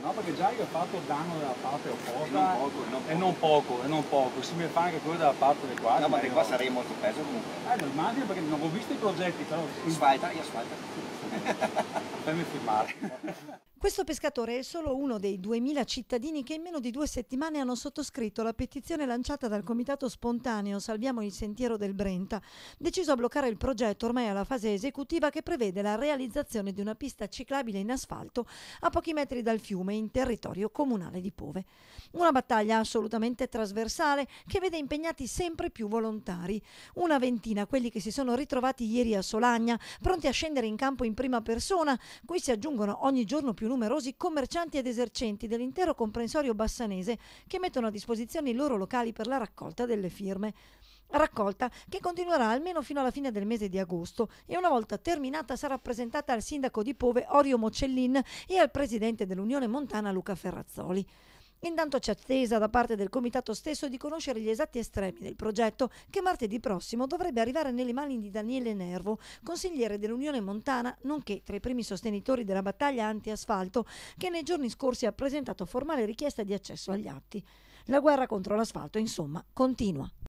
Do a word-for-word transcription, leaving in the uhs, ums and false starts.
No, perché già io ho fatto danno dalla parte opposta E non poco, e non e non poco, e non poco. Se mi fa anche quello dalla parte del qua. No, ma di qua sarei molto peso comunque. Eh, lo immagino perché non ho visto i progetti, però. Asfalta, io asfalta. Fammi filmare. Questo pescatore è solo uno dei duemila cittadini che in meno di due settimane hanno sottoscritto la petizione lanciata dal comitato spontaneo Salviamo il sentiero del Brenta, deciso a bloccare il progetto ormai alla fase esecutiva che prevede la realizzazione di una pista ciclabile in asfalto a pochi metri dal fiume in territorio comunale di Pove. Una battaglia assolutamente trasversale che vede impegnati sempre più volontari. Una ventina quelli che si sono ritrovati ieri a Solagna, pronti a scendere in campo in prima persona, cui si aggiungono ogni giorno più numerosi commercianti ed esercenti dell'intero comprensorio bassanese che mettono a disposizione i loro locali per la raccolta delle firme. Raccolta che continuerà almeno fino alla fine del mese di agosto e una volta terminata sarà presentata al sindaco di Pove Orio Mocellin e al presidente dell'Unione Montana Luca Ferrazzoli. Intanto c'è attesa da parte del comitato stesso di conoscere gli esatti estremi del progetto che martedì prossimo dovrebbe arrivare nelle mani di Daniele Nervo, consigliere dell'Unione Montana, nonché tra i primi sostenitori della battaglia anti-asfalto, che nei giorni scorsi ha presentato formale richiesta di accesso agli atti. La guerra contro l'asfalto, insomma, continua.